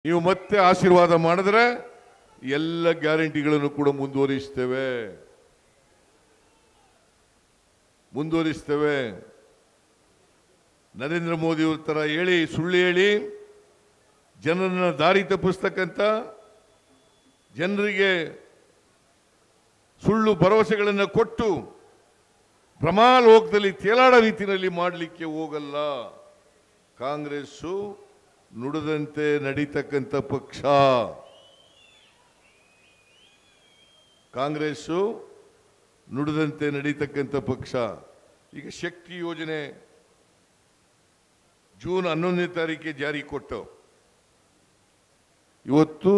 ನೀವು ಮತ್ತೆ ಆಶೀರ್ವಾದ ಮಾಡಿದ್ರೆ ಎಲ್ಲ ಗ್ಯಾರಂಟಿಗಳನ್ನು ಕೂಡ ಮುಂದುವರಿಸ್ತೇವೆ. ನರೇಂದ್ರ ಮೋದಿ ಅವರ ತರ ಹೇಳಿ ಸುಳ್ಳು ಹೇಳಿ ಜನರನ್ನ ದಾರಿ ತಪ್ಪಿಸ್ತಕ್ಕಂಥ ಜನರಿಗೆ ಸುಳ್ಳು ಭರವಸೆಗಳನ್ನು ಕೊಟ್ಟು ಭ್ರಮಾಲೋಕದಲ್ಲಿ ತೇಲಾಡ ರೀತಿಯಲ್ಲಿ ಮಾಡಲಿಕ್ಕೆ ಹೋಗಲ್ಲ. ಕಾಂಗ್ರೆಸ್ಸು ನುಡಿದಂತೆ ನಡೀತಕ್ಕಂಥ ಪಕ್ಷ. ಕಾಂಗ್ರೆಸ್ಸು ನುಡಿದಂತೆ ನಡೀತಕ್ಕಂಥ ಪಕ್ಷ. ಈಗ ಶಕ್ತಿ ಯೋಜನೆ ಜೂನ್ 11ನೇ ತಾರೀಕಿಗೆ ಜಾರಿ ಕೊಟ್ಟು ಇವತ್ತು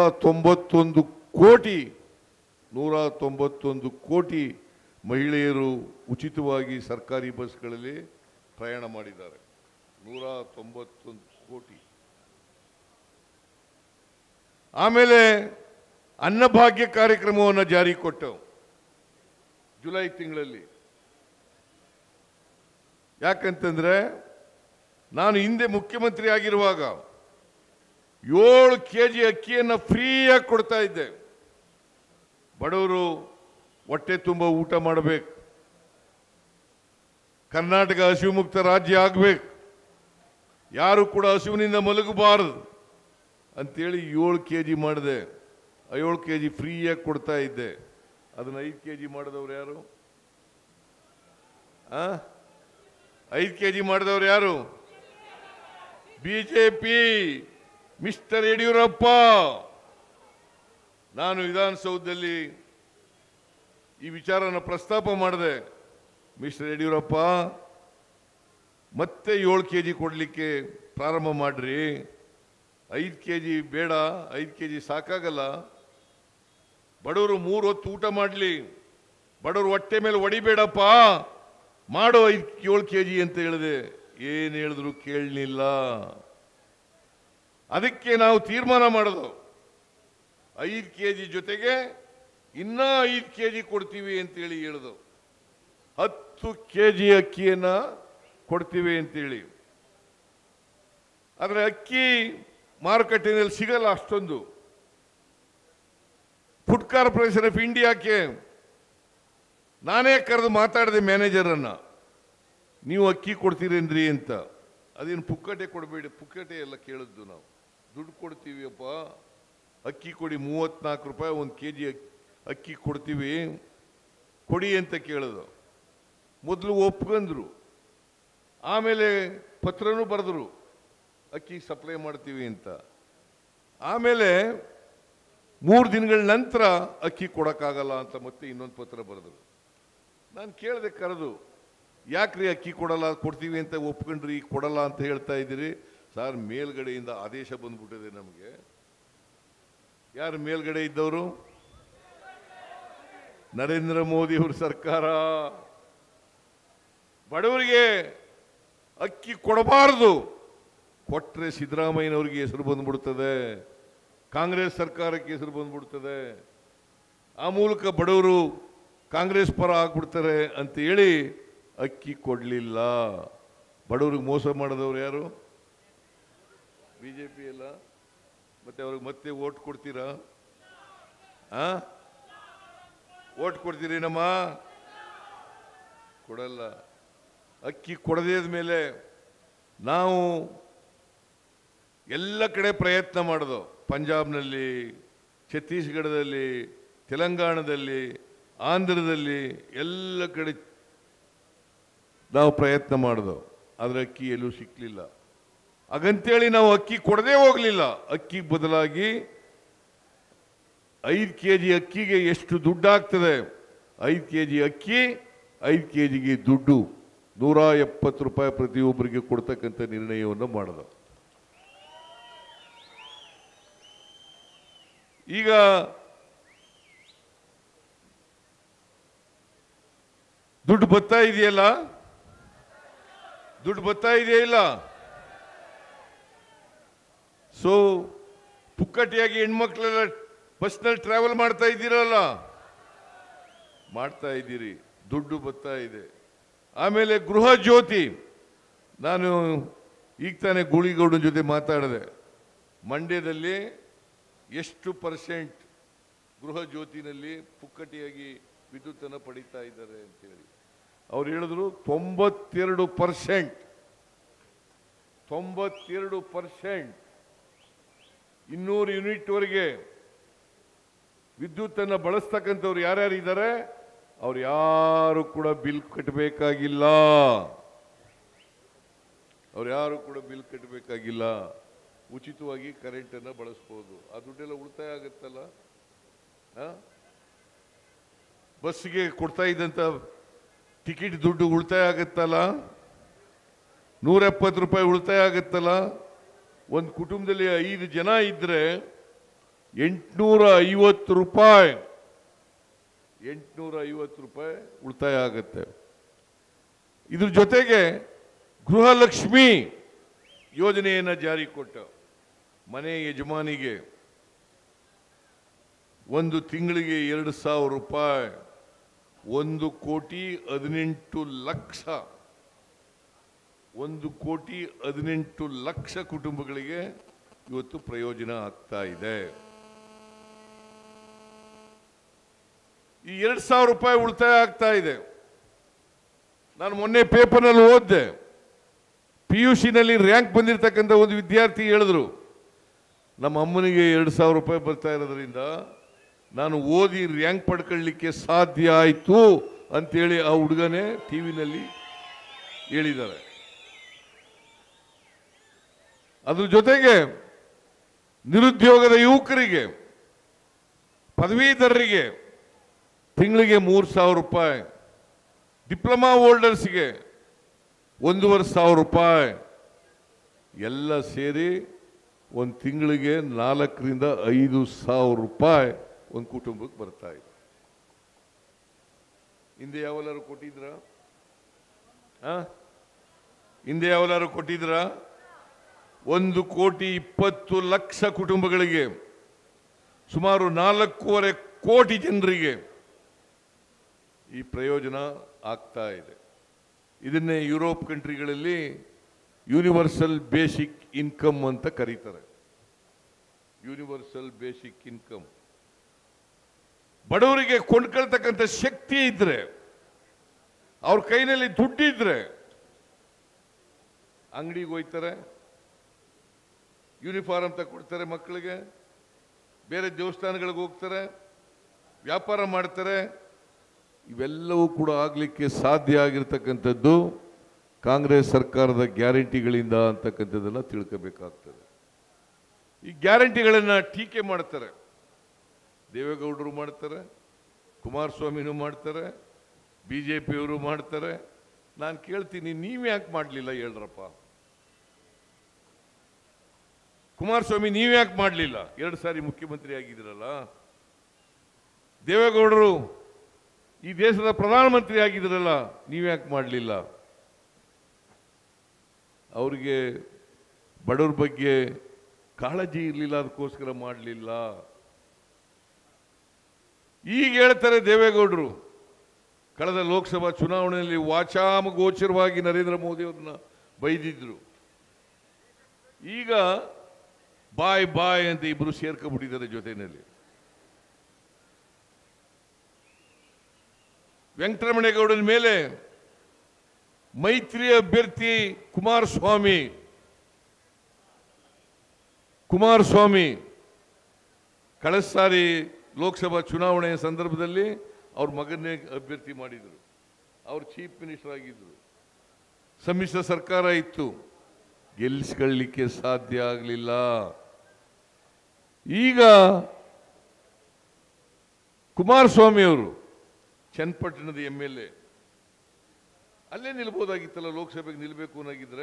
191 ಕೋಟಿ ಮಹಿಳೆಯರು ಉಚಿತವಾಗಿ ಸರ್ಕಾರಿ ಬಸ್ಗಳಲ್ಲಿ ಪ್ರಯಾಣ ಮಾಡಿದ್ದಾರೆ. 191 ಕೋಟಿ. ಆಮೇಲೆ ಅನ್ನಭಾಗ್ಯ ಕಾರ್ಯಕ್ರಮವನ್ನು ಜಾರಿ ಕೊಟ್ಟವು ಜುಲೈ ತಿಂಗಳಲ್ಲಿ. ಯಾಕಂತಂದ್ರೆ ನಾನು ಹಿಂದೆ ಮುಖ್ಯಮಂತ್ರಿ ಆಗಿರುವಾಗ 7 kg ಅಕ್ಕಿಯನ್ನು ಫ್ರೀಯಾಗಿ ಕೊಡ್ತಾ ಇದ್ದೆ. ಬಡವರು ಹೊಟ್ಟೆ ತುಂಬ ಊಟ ಮಾಡಬೇಕು, ಕರ್ನಾಟಕ ಹಸಿವು ಮುಕ್ತ ರಾಜ್ಯ ಆಗಬೇಕು, ಯಾರು ಕೂಡ ಹಸಿವಿನಿಂದ ಮಲಗಬಾರದು ಅಂತೇಳಿ 7 kg ಮಾಡಿದೆ. 7 kg ಫ್ರೀಯಾಗಿ ಕೊಡ್ತಾ ಇದ್ದೆ. ಅದನ್ನು 5 kg ಮಾಡಿದವ್ರು ಯಾರು? 5 kg ಮಾಡಿದವ್ರು ಯಾರು? BJP, mister Yediyurappa. ನಾನು ವಿಧಾನಸೌಧದಲ್ಲಿ ಈ ವಿಚಾರನ ಪ್ರಸ್ತಾಪ ಮಾಡಿದೆ. ಮಿಸ್ಟರ್ ಯಡಿಯೂರಪ್ಪ, ಮತ್ತೆ 7 kg ಕೊಡಲಿಕ್ಕೆ ಪ್ರಾರಂಭ ಮಾಡ್ರಿ. 5 kg ಬೇಡ, 5 kg ಸಾಕಾಗಲ್ಲ. ಬಡವರು 3 ಹೊತ್ತು ಊಟ ಮಾಡಲಿ, ಬಡವರು ಹೊಟ್ಟೆ ಮೇಲೆ ಹೊಡಿಬೇಡಪ್ಪ, ಮಾಡೋ 7 kg ಅಂತ ಹೇಳಿದೆ. ಏನು ಹೇಳಿದ್ರು ಕೇಳಲಿಲ್ಲ. ಅದಕ್ಕೆ ನಾವು ತೀರ್ಮಾನ ಮಾಡೋದು, 5 kg ಜೊತೆಗೆ ಇನ್ನ 5 kg ಕೊಡ್ತೀವಿ ಅಂತೇಳಿ ಹೇಳಿದು. 10 kg ಅಕ್ಕಿಯನ್ನ ಕೊಡ್ತೀವಿ ಅಂತೇಳಿ. ಆದರೆ ಅಕ್ಕಿ ಮಾರುಕಟ್ಟೆಯಲ್ಲಿ ಸಿಗಲ್ಲ ಅಷ್ಟೊಂದು. ಫುಡ್ ಕಾರ್ಪೊರೇಷನ್ ಆಫ್ ಇಂಡಿಯಾಕ್ಕೆ ನಾನೇ ಕರೆದು ಮಾತಾಡಿದೆ ಮ್ಯಾನೇಜರನ್ನ, ನೀವು ಅಕ್ಕಿ ಕೊಡ್ತೀರೇನ್ರಿ ಅಂತ. ಅದೇನು ಪುಕ್ಕಟೆ ಕೊಡಬೇಡಿ, ಪುಕ್ಕಟೆ ಎಲ್ಲ ಕೇಳಿದ್ದು ನಾವು. ದುಡ್ಡು ಕೊಡ್ತೀವಿಯಪ್ಪ, ಅಕ್ಕಿ ಕೊಡಿ, 34 ರೂಪಾಯಿ 1 kg ಅಕ್ಕಿ ಕೊಡ್ತೀವಿ ಕೊಡಿ ಅಂತ ಕೇಳಿದ್ರು. ಮೊದಲು ಒಪ್ಕೊಂಡ್ರು, ಆಮೇಲೆ ಪತ್ರನೂ ಬರೆದ್ರು ಅಕ್ಕಿ ಸಪ್ಲೈ ಮಾಡ್ತೀವಿ ಅಂತ. ಆಮೇಲೆ 3 ದಿನಗಳ ನಂತರ ಅಕ್ಕಿ ಕೊಡೋಕ್ಕಾಗಲ್ಲ ಅಂತ ಮತ್ತೆ ಇನ್ನೊಂದು ಪತ್ರ ಬರೆದ್ರು. ನಾನು ಕೇಳಿದೆ ಕರೆದು, ಯಾಕ್ರಿ ಅಕ್ಕಿ ಕೊಡಲ್ಲ, ಕೊಡ್ತೀವಿ ಅಂತ ಒಪ್ಕೊಂಡ್ರಿ, ಕೊಡಲ್ಲ ಅಂತ ಹೇಳ್ತಾ ಇದ್ದೀರಿ? ಸರ್, ಮೇಲ್ಗಡೆಯಿಂದ ಆದೇಶ ಬಂದ್ಬಿಟ್ಟಿದೆ ನಮಗೆ. ಯಾರು ಮೇಲ್ಗಡೆ ಇದ್ದವರು? ನರೇಂದ್ರ ಮೋದಿ ಅವ್ರ ಸರ್ಕಾರ. ಬಡವರಿಗೆ ಅಕ್ಕಿ ಕೊಡಬಾರದು, ಕೊಟ್ರೆ ಸಿದ್ದರಾಮಯ್ಯನವ್ರಿಗೆ ಹೆಸರು ಬಂದ್ಬಿಡ್ತದೆ, ಕಾಂಗ್ರೆಸ್ ಸರ್ಕಾರಕ್ಕೆ ಹೆಸರು ಬಂದ್ಬಿಡ್ತದೆ, ಆ ಮೂಲಕ ಬಡವರು ಕಾಂಗ್ರೆಸ್ ಪರ ಆಗ್ಬಿಡ್ತಾರೆ ಅಂತ ಹೇಳಿ ಅಕ್ಕಿ ಕೊಡಲಿಲ್ಲ. ಬಡವ್ರಿಗೆ ಮೋಸ ಮಾಡಿದವ್ರು ಯಾರು? ಬಿಜೆಪಿ ಅಲ್ಲ. ಮತ್ತೆ ಅವ್ರಿಗೆ ಮತ್ತೆ ಓಟ್ ಕೊಡ್ತೀರಾ? ಓಟ್ ಕೊಡ್ತೀರಿ ನಮ್ಮ? ಕೊಡಲ್ಲ. ಅಕ್ಕಿ ಕೊಡದೇ ಮೇಲೆ ನಾವು ಎಲ್ಲ ಕಡೆ ಪ್ರಯತ್ನ ಮಾಡೋದು. ಪಂಜಾಬ್ನಲ್ಲಿ, ಛತ್ತೀಸ್ಗಢದಲ್ಲಿ, ತೆಲಂಗಾಣದಲ್ಲಿ, ಆಂಧ್ರದಲ್ಲಿ ಎಲ್ಲ ಕಡೆ ನಾವು ಪ್ರಯತ್ನ ಮಾಡೋದು. ಆದರೆ ಅಕ್ಕಿ ಎಲ್ಲೂ ಸಿಕ್ಕಲಿಲ್ಲ. ಹಾಗಂತೇಳಿ ನಾವು ಅಕ್ಕಿ ಕೊಡದೇ ಹೋಗಲಿಲ್ಲ. ಅಕ್ಕಿ ಬದಲಾಗಿ 5 kg ಅಕ್ಕಿಗೆ ಎಷ್ಟು ದುಡ್ಡಾಗ್ತದೆ, 5 kg ಅಕ್ಕಿ 5 kgಗೆ ದುಡ್ಡು 170 ರೂಪಾಯಿ ಪ್ರತಿಯೊಬ್ಬರಿಗೆ ಕೊಡ್ತಕ್ಕಂಥ ನಿರ್ಣಯವನ್ನು ಮಾಡೋದು. ಈಗ ದುಡ್ಡು ಬರ್ತಾ ಇದೆಯಲ್ಲ, ದುಡ್ಡು ಬರ್ತಾ ಇದೆಯಾ ಇಲ್ಲ? ಸೊ ಪುಕ್ಕಟಿಯಾಗಿ ಹೆಣ್ಮಕ್ಳೆಲ್ಲ ಬಸ್ನಲ್ಲಿ ಟ್ರಾವೆಲ್ ಮಾಡ್ತಾ ಇದ್ದೀರಲ್ಲ, ಮಾಡ್ತಾ ಇದ್ದೀರಿ, ದುಡ್ಡು ಬರ್ತಾ ಇದೆ. ಆಮೇಲೆ ಗೃಹ ಜ್ಯೋತಿ, ನಾನು ಈಗ ತಾನೇ ಗೂಳಿಗೌಡನ ಜೊತೆ ಮಾತಾಡಿದೆ. ಮಂಡ್ಯದಲ್ಲಿ ಎಷ್ಟು ಪರ್ಸೆಂಟ್ ಗೃಹ ಜ್ಯೋತಿನಲ್ಲಿ ಪುಕ್ಕಟಿಯಾಗಿ ವಿದ್ಯುತ್ತನ್ನು ಪಡೀತಾ ಇದ್ದಾರೆ ಅಂತೇಳಿ ಅವ್ರು ಹೇಳಿದ್ರು 92%. 92% 200 ಯೂನಿಟ್ವರೆಗೆ ವಿದ್ಯುತ್ತನ್ನು ಬಳಸ್ತಕ್ಕಂಥವ್ರು ಯಾರ್ಯಾರು ಇದ್ದಾರೆ ಅವ್ರು ಯಾರು ಕೂಡ ಬಿಲ್ ಕಟ್ಟಬೇಕಾಗಿಲ್ಲ. ಅವ್ರು ಯಾರು ಕೂಡ ಬಿಲ್ ಕಟ್ಟಬೇಕಾಗಿಲ್ಲ. ಉಚಿತವಾಗಿ ಕರೆಂಟನ್ನು ಬಳಸ್ಬೋದು. ಆ ದುಡ್ಡೆಲ್ಲ ಉಳಿತಾಯ ಆಗುತ್ತಲ್ಲ. ಬಸ್ಸಿಗೆ ಕೊಡ್ತಾ ಇದ್ದಂಥ ಟಿಕೆಟ್ ದುಡ್ಡು ಉಳಿತಾಯ ಆಗುತ್ತಲ್ಲ. 170 ರೂಪಾಯಿ ಉಳಿತಾಯ ಆಗುತ್ತಲ್ಲ. ಒಂದು ಕುಟುಂಬದಲ್ಲಿ 5 ಜನ ಇದ್ರೆ 850 ರೂಪಾಯಿ 850 ರೂಪಾಯಿ ಉಳಿತಾಯ ಆಗುತ್ತೆ. ಇದ್ರ ಜೊತೆಗೆ ಗೃಹಲಕ್ಷ್ಮಿ ಯೋಜನೆಯನ್ನು ಜಾರಿ ಕೊಟ್ಟ ಮನೆ ಯಜಮಾನಿಗೆ ಒಂದು ತಿಂಗಳಿಗೆ 2,000 ರೂಪಾಯಿ 1,18,00,000 1,18,00,000 ಕುಟುಂಬಗಳಿಗೆ ಇವತ್ತು ಪ್ರಯೋಜನ ಆಗ್ತಾ ಇದೆ. ಈ 2,000 ರೂಪಾಯಿ ಉಳಿತಾಯ ಆಗ್ತಾ ಇದೆ. ನಾನು ಮೊನ್ನೆ ಪೇಪರ್ನಲ್ಲಿ ಓದಿದೆ, PUCನಲ್ಲಿ ರ್ಯಾಂಕ್ ಬಂದಿರತಕ್ಕಂಥ ಒಂದು ವಿದ್ಯಾರ್ಥಿ ಹೇಳಿದ್ರು, ನಮ್ಮ ಅಮ್ಮನಿಗೆ 2,000 ರೂಪಾಯಿ ಬರ್ತಾ ಇರೋದ್ರಿಂದ ನಾನು ಓದಿ ರ್ಯಾಂಕ್ ಪಡ್ಕೊಳ್ಳಿಕ್ಕೆ ಸಾಧ್ಯ ಆಯಿತು ಅಂತೇಳಿ ಆ ಹುಡುಗನೇ ಟಿವಿನಲ್ಲಿ ಹೇಳಿದ್ದಾರೆ. ಅದ್ರ ಜೊತೆಗೆ ನಿರುದ್ಯೋಗದ ಯುವಕರಿಗೆ, ಪದವೀಧರರಿಗೆ ತಿಂಗಳಿಗೆ 3,000 ರೂಪಾಯಿ, ಡಿಪ್ಲೊಮಾ ಹೋಲ್ಡರ್ಸ್ಗೆ 1,500 ರೂಪಾಯಿ ಎಲ್ಲ ಸೇರಿ ಒಂದು ತಿಂಗಳಿಗೆ 4,000 ರಿಂದ 5,000 ರೂಪಾಯಿ ಒಂದು ಕುಟುಂಬಕ್ಕೆ ಬರ್ತಾ ಇದೆ. ಹಿಂದೆ ಯಾವಲಾರು ಕೊಟ್ಟಿದ್ರ? ಹಿಂದೆ ಯಾವಲಾರು ಕೊಟ್ಟಿದ್ರ? 1,20,00,000 ಕುಟುಂಬಗಳಿಗೆ, ಸುಮಾರು 4.25 ಕೋಟಿ ಜನರಿಗೆ ಈ ಪ್ರಯೋಜನ ಆಗ್ತಾ ಇದೆ. ಇದನ್ನೇ ಯುರೋಪ್ ಕಂಟ್ರಿಗಳಲ್ಲಿ ಯೂನಿವರ್ಸಲ್ ಬೇಸಿಕ್ ಇನ್ಕಮ್ ಅಂತ ಕರೀತಾರೆ. Universal basic income. ಬಡವರಿಗೆ ಕೊಂಡ್ಕೊಳ್ತಕ್ಕಂಥ ಶಕ್ತಿ ಇದ್ರೆ, ಅವ್ರ ಕೈನಲ್ಲಿ ದುಡ್ಡಿದ್ರೆ ಅಂಗಡಿಗೆ ಹೋಯ್ತಾರೆ, ಯೂನಿಫಾರ್ಮ್ ತಗೊಳ್ತಾರೆ ಮಕ್ಕಳಿಗೆ, ಬೇರೆ ದೇವಸ್ಥಾನಗಳಿಗೆ ಹೋಗ್ತಾರೆ, ವ್ಯಾಪಾರ ಮಾಡ್ತಾರೆ. ಇವೆಲ್ಲವೂ ಕೂಡ ಆಗಲಿಕ್ಕೆ ಸಾಧ್ಯ ಆಗಿರ್ತಕ್ಕಂಥದ್ದು ಕಾಂಗ್ರೆಸ್ ಸರ್ಕಾರದ ಗ್ಯಾರಂಟಿಗಳಿಂದ ಅಂತಕ್ಕಂಥದ್ದನ್ನು ತಿಳ್ಕೋಬೇಕಾಗ್ತದೆ. ಈ ಗ್ಯಾರಂಟಿಗಳನ್ನು ಟೀಕೆ ಮಾಡ್ತಾರೆ, ದೇವೇಗೌಡರು ಮಾಡ್ತಾರೆ, ಕುಮಾರಸ್ವಾಮಿನೂ ಮಾಡ್ತಾರೆ, BJPಯವರು ಮಾಡ್ತಾರೆ. ನಾನು ಕೇಳ್ತೀನಿ, ನೀವ್ಯಾಕೆ ಮಾಡಲಿಲ್ಲ ಹೇಳ್ರಪ್ಪ? ಕುಮಾರಸ್ವಾಮಿ ನೀವ್ಯಾಕೆ ಮಾಡಲಿಲ್ಲ? 2 ಸಾರಿ ಮುಖ್ಯಮಂತ್ರಿ ಆಗಿದ್ರಲ್ಲ. ದೇವೇಗೌಡರು ಈ ದೇಶದ ಪ್ರಧಾನಮಂತ್ರಿ ಆಗಿದ್ರಲ್ಲ, ನೀವ್ಯಾಕೆ ಮಾಡಲಿಲ್ಲ? ಅವ್ರಿಗೆ ಬಡವ್ರ ಬಗ್ಗೆ ಕಾಳಜಿ ಇರಲಿಲ್ಲ, ಅದಕ್ಕೋಸ್ಕರ ಮಾಡಲಿಲ್ಲ. ಈಗ ಹೇಳ್ತಾರೆ ದೇವೇಗೌಡರು, ಕಳೆದ ಲೋಕಸಭಾ ಚುನಾವಣೆಯಲ್ಲಿ ವಾಚಾಮಗೋಚರವಾಗಿ ನರೇಂದ್ರ ಮೋದಿ ಅವ್ರನ್ನ ಬೈದಿದ್ರು. ಈಗ ಬಾಯ್ ಬಾಯ್ ಅಂತ ಇಬ್ರು ಸೇರ್ಕೊಂಡ್ಬಿಟ್ಟಿದ್ದಾರೆ ಜೊತೆಯಲ್ಲಿ. ವೆಂಕಟರಮಣೇಗೌಡನ ಮೇಲೆ ಮೈತ್ರಿ ಅಭ್ಯರ್ಥಿ ಕುಮಾರಸ್ವಾಮಿ ಕಳೆದ ಸಾರಿ ಲೋಕಸಭಾ ಚುನಾವಣೆಯ ಸಂದರ್ಭದಲ್ಲಿ ಅವ್ರ ಮಗನ್ನೇ ಅಭ್ಯರ್ಥಿ ಮಾಡಿದರು. ಅವ್ರು ಚೀಫ್ ಮಿನಿಸ್ಟರ್ ಆಗಿದ್ರು, ಸಮ್ಮಿಶ್ರ ಸರ್ಕಾರ ಇತ್ತು, ಗೆಲ್ಲಿಸ್ಕೊಳ್ಳಲಿಕ್ಕೆ ಸಾಧ್ಯ ಆಗಲಿಲ್ಲ. ಈಗ ಕುಮಾರಸ್ವಾಮಿ ಅವರು ಚನ್ನಪಟ್ಟಣದ MLA, ಅಲ್ಲೇ ನಿಲ್ಬೋದಾಗಿತ್ತಲ್ಲ, ಲೋಕಸಭೆಗೆ ನಿಲ್ಲಬೇಕು ಅನ್ನೋಗಿದ್ರೆ.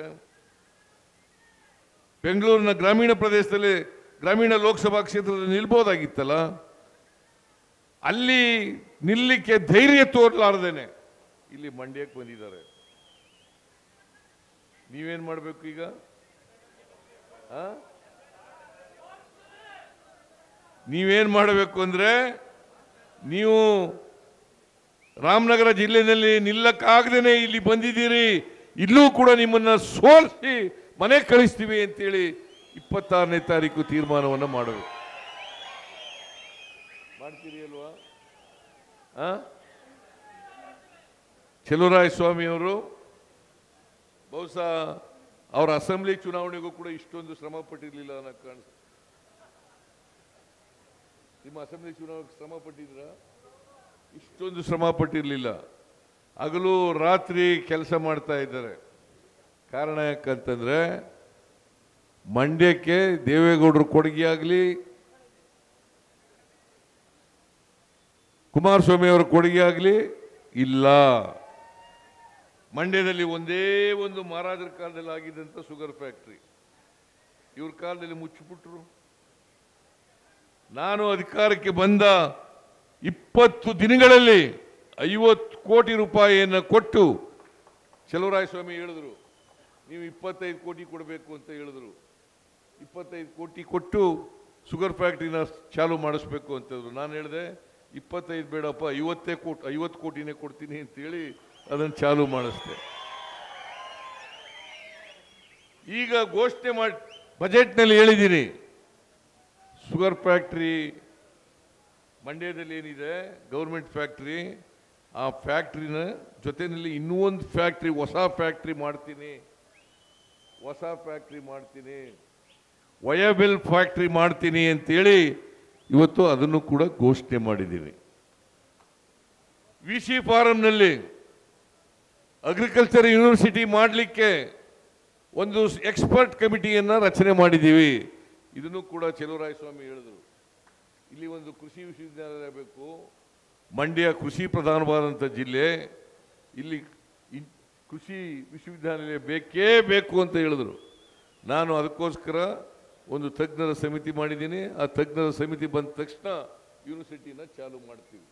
ಬೆಂಗಳೂರಿನ ಗ್ರಾಮೀಣ ಪ್ರದೇಶದಲ್ಲಿ, ಗ್ರಾಮೀಣ ಲೋಕಸಭಾ ಕ್ಷೇತ್ರದಲ್ಲಿ ನಿಲ್ಬೋದಾಗಿತ್ತಲ್ಲ. ಅಲ್ಲಿ ನಿಲ್ಲಕ್ಕೆ ಧೈರ್ಯ ತೋರ್ಲಾರ್ದೇನೆ ಇಲ್ಲಿ ಮಂಡ್ಯಕ್ಕೆ ಬಂದಿದ್ದಾರೆ. ನೀವೇನ್ ಮಾಡಬೇಕು ಈಗ? ನೀವೇನ್ ಮಾಡಬೇಕು ಅಂದ್ರೆ, ನೀವು ರಾಮನಗರ ಜಿಲ್ಲೆಯಲ್ಲಿ ನಿಲ್ಲಕ್ಕಾಗದೇನೆ ಇಲ್ಲಿ ಬಂದಿದ್ದೀರಿ, ಇಲ್ಲೂ ಕೂಡ ನಿಮ್ಮನ್ನ ಸೋಲಿಸಿ ಮನೆ ಕಳಿಸ್ತೀವಿ ಅಂತೇಳಿ 26ನೇ ತಾರೀಕು ತೀರ್ಮಾನವನ್ನು ಮಾಡಬೇಕು. ಮಾಡ್ತೀರಿ ಅಲ್ವಾ? ಚೆಲುವರಾಯ ಸ್ವಾಮಿ ಅವರು ಬಹುಶಃ ಅವರ ಅಸೆಂಬ್ಲಿ ಚುನಾವಣೆಗೂ ಕೂಡ ಇಷ್ಟೊಂದು ಶ್ರಮ ಪಟ್ಟಿರಲಿಲ್ಲ ಅನ್ನೋ ಕಾಣಿಸ್ತದೆ. ನಿಮ್ಮ ಅಸೆಂಬ್ಲಿ ಚುನಾವಣೆಗೆ ಶ್ರಮ ಪಟ್ಟಿದ್ರ? ಇಷ್ಟೊಂದು ಶ್ರಮ ಪಟ್ಟಿರಲಿಲ್ಲ. ಹಗಲು ರಾತ್ರಿ ಕೆಲಸ ಮಾಡ್ತಾ ಇದ್ದಾರೆ. ಕಾರಣ ಯಾಕಂತಂದ್ರೆ ಮಂಡ್ಯಕ್ಕೆ ದೇವೇಗೌಡರು ಕೊಡುಗೆ ಆಗಲಿ, ಕುಮಾರಸ್ವಾಮಿ ಅವರ ಕೊಡುಗೆ ಆಗಲಿ ಇಲ್ಲ. ಮಂಡ್ಯದಲ್ಲಿ ಒಂದೇ ಒಂದು ಮಹಾರಾಜರ ಕಾಲದಲ್ಲಿ ಆಗಿದ್ದಂಥ ಶುಗರ್ ಫ್ಯಾಕ್ಟ್ರಿ ಇವ್ರ ಕಾಲದಲ್ಲಿ ಮುಚ್ಚಿಬಿಟ್ರು. ನಾನು ಅಧಿಕಾರಕ್ಕೆ ಬಂದ 20 ದಿನಗಳಲ್ಲಿ 50 ಕೋಟಿ ರೂಪಾಯಿಯನ್ನು ಕೊಟ್ಟು, ಚೆಲುವರಾಯ ಸ್ವಾಮಿ ಹೇಳಿದ್ರು ನೀವು 25 ಕೋಟಿ ಕೊಡಬೇಕು ಅಂತ ಹೇಳಿದ್ರು. 25 ಕೋಟಿ ಕೊಟ್ಟು ಶುಗರ್ ಫ್ಯಾಕ್ಟ್ರಿನ ಚಾಲು ಮಾಡಿಸ್ಬೇಕು ಅಂತಂದ್ರು. ನಾನು ಹೇಳಿದೆ 25 ಬೇಡಪ್ಪ, 50 ಕೋಟಿನೇ ಕೊಡ್ತೀನಿ ಅಂತೇಳಿ ಅದನ್ನು ಚಾಲು ಮಾಡಿಸ್ದೆ. ಈಗ ಘೋಷಣೆ ಮಾಡಿ ಬಜೆಟ್ನಲ್ಲಿ ಹೇಳಿದ್ದೀನಿ, ಶುಗರ್ ಫ್ಯಾಕ್ಟ್ರಿ ಮಂಡ್ಯದಲ್ಲಿ ಏನಿದೆ ಗೌರ್ಮೆಂಟ್ ಫ್ಯಾಕ್ಟ್ರಿ, ಆ ಫ್ಯಾಕ್ಟ್ರಿನ ಜೊತೆಯಲ್ಲಿ ಇನ್ನೂ ಒಂದು ಫ್ಯಾಕ್ಟ್ರಿ, ಹೊಸ ಫ್ಯಾಕ್ಟ್ರಿ ಮಾಡ್ತೀನಿ, ವಯಬಲ್ ಫ್ಯಾಕ್ಟ್ರಿ ಮಾಡ್ತೀನಿ ಅಂತೇಳಿ ಇವತ್ತು ಅದನ್ನು ಕೂಡ ಘೋಷಣೆ ಮಾಡಿದ್ದೀನಿ. VC ಫಾರಂನಲ್ಲಿ ಅಗ್ರಿಕಲ್ಚರ್ ಯೂನಿವರ್ಸಿಟಿ ಮಾಡಲಿಕ್ಕೆ ಒಂದು ಎಕ್ಸ್ಪರ್ಟ್ ಕಮಿಟಿಯನ್ನು ರಚನೆ ಮಾಡಿದ್ದೀವಿ. ಇದನ್ನು ಕೂಡ ಚೆಲುವರಾಯ ಸ್ವಾಮಿ ಹೇಳಿದರು. ಇಲ್ಲಿ ಒಂದು ಕೃಷಿ ವಿಶ್ವವಿದ್ಯಾಲಯ ಬೇಕು, ಮಂಡ್ಯ ಕೃಷಿ ಪ್ರಧಾನವಾದಂಥ ಜಿಲ್ಲೆ, ಇಲ್ಲಿ ಕೃಷಿ ವಿಶ್ವವಿದ್ಯಾಲಯ ಬೇಕೇ ಬೇಕು ಅಂತ ಹೇಳಿದ್ರು. ನಾನು ಅದಕ್ಕೋಸ್ಕರ ಒಂದು ತಜ್ಞರ ಸಮಿತಿ ಮಾಡಿದ್ದೀನಿ. ಆ ತಜ್ಞರ ಸಮಿತಿ ಬಂದ ತಕ್ಷಣ ಯೂನಿವರ್ಸಿಟಿನ ಚಾಲು ಮಾಡ್ತೀವಿ.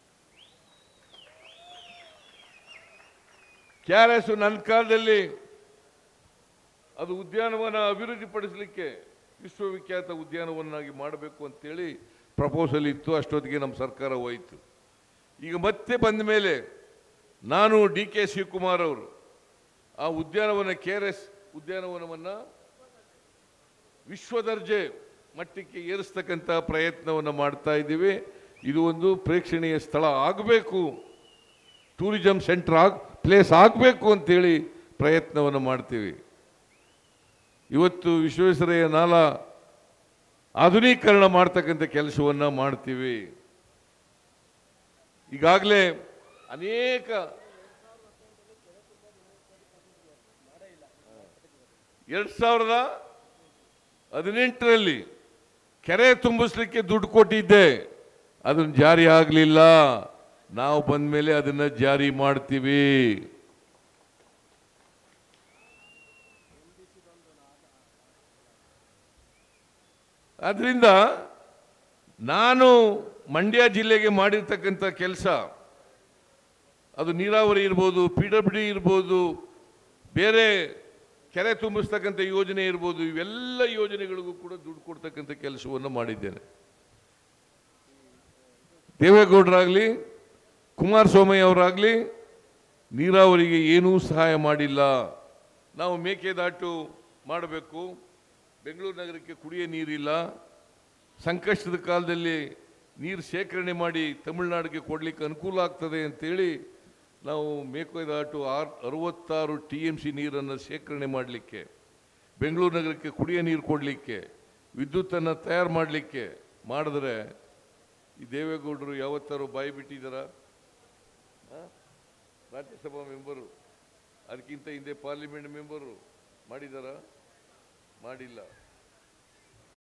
KRS ನನ್ನ ಕಾಲದಲ್ಲಿ ಅದು ಉದ್ಯಾನವನ ಅಭಿವೃದ್ಧಿಪಡಿಸಲಿಕ್ಕೆ ವಿಶ್ವವಿಖ್ಯಾತ ಉದ್ಯಾನವನ್ನಾಗಿ ಮಾಡಬೇಕು ಅಂತೇಳಿ ಪ್ರಪೋಸಲ್ ಇತ್ತು. ಅಷ್ಟೊತ್ತಿಗೆ ನಮ್ಮ ಸರ್ಕಾರ ಹೋಯಿತು. ಈಗ ಮತ್ತೆ ಬಂದ ಮೇಲೆ ನಾನು DK ಶಿವಕುಮಾರ್ ಅವರು ಆ ಉದ್ಯಾನವನ KRS ಉದ್ಯಾನವನವನ್ನು ವಿಶ್ವದರ್ಜೆ ಮಟ್ಟಕ್ಕೆ ಏರಿಸ್ತಕ್ಕಂಥ ಪ್ರಯತ್ನವನ್ನು ಮಾಡ್ತಾ ಇದ್ದೀವಿ. ಇದು ಒಂದು ಪ್ರೇಕ್ಷಣೀಯ ಸ್ಥಳ ಆಗಬೇಕು, ಟೂರಿಸಂ ಸೆಂಟರ್ ಪ್ಲೇಸ್ ಆಗಬೇಕು ಅಂತೇಳಿ ಪ್ರಯತ್ನವನ್ನು ಮಾಡ್ತೀವಿ. ಇವತ್ತು ವಿಶ್ವೇಶ್ವರಯ್ಯ ನಾಲಾ ಆಧುನೀಕರಣ ಮಾಡ್ತಕ್ಕಂಥ ಕೆಲಸವನ್ನು ಮಾಡ್ತೀವಿ. ಈಗಾಗಲೇ ಅನೇಕ 2018ರಲ್ಲಿ ಕೆರೆ ತುಂಬಿಸ್ಲಿಕ್ಕೆ ದುಡ್ಡು ಕೊಟ್ಟಿದ್ದೆ, ಅದನ್ನು ಜಾರಿ ಆಗಲಿಲ್ಲ. ನಾವು ಬಂದ ಮೇಲೆ ಅದನ್ನು ಜಾರಿ ಮಾಡ್ತೀವಿ. ಆದ್ರಿಂದ ನಾನು ಮಂಡ್ಯ ಜಿಲ್ಲೆಗೆ ಮಾಡಿರ್ತಕ್ಕಂಥ ಕೆಲಸ, ಅದು ನೀರಾವರಿ ಇರ್ಬೋದು, PWD ಇರ್ಬೋದು, ಬೇರೆ ಕೆರೆ ತುಂಬಿಸ್ತಕ್ಕಂಥ ಯೋಜನೆ ಇರ್ಬೋದು, ಇವೆಲ್ಲ ಯೋಜನೆಗಳಿಗೂ ಕೂಡ ದುಡ್ಡು ಕೊಡ್ತಕ್ಕಂಥ ಕೆಲಸವನ್ನು ಮಾಡಿದ್ದೇನೆ. ದೇವೇಗೌಡರಾಗಲಿ ಕುಮಾರಸ್ವಾಮಿ ಅವರಾಗಲಿ ನೀರಾವರಿಗೆ ಏನೂ ಸಹಾಯ ಮಾಡಿಲ್ಲ. ನಾವು ಮೇಕೆದಾಟು ಮಾಡಬೇಕು, ಬೆಂಗಳೂರು ನಗರಕ್ಕೆ ಕುಡಿಯೋ ನೀರಿಲ್ಲ, ಸಂಕಷ್ಟದ ಕಾಲದಲ್ಲಿ ನೀರು ಶೇಖರಣೆ ಮಾಡಿ ತಮಿಳುನಾಡಿಗೆ ಕೊಡಲಿಕ್ಕೆ ಅನುಕೂಲ ಆಗ್ತದೆ ಅಂತೇಳಿ ನಾವು ಮೇಕೆದಾಟು 66 TMC ನೀರನ್ನು ಶೇಖರಣೆ ಮಾಡಲಿಕ್ಕೆ, ಬೆಂಗಳೂರು ನಗರಕ್ಕೆ ಕುಡಿಯೋ ನೀರು ಕೊಡಲಿಕ್ಕೆ, ವಿದ್ಯುತ್ತನ್ನು ತಯಾರು ಮಾಡಲಿಕ್ಕೆ ಮಾಡಿದ್ರೆ ಈ ದೇವೇಗೌಡರು ಯಾವತ್ತಾರು ಬಾಯಿ ಬಿಟ್ಟಿದ್ದಾರ? ರಾಜ್ಯಸಭಾ ಮೆಂಬರು, ಅದಕ್ಕಿಂತ ಹಿಂದೆ ಪಾರ್ಲಿಮೆಂಟ್ ಮೆಂಬರು ಮಾಡಿದಾರ? ಮಾಡಿಲ್ಲ.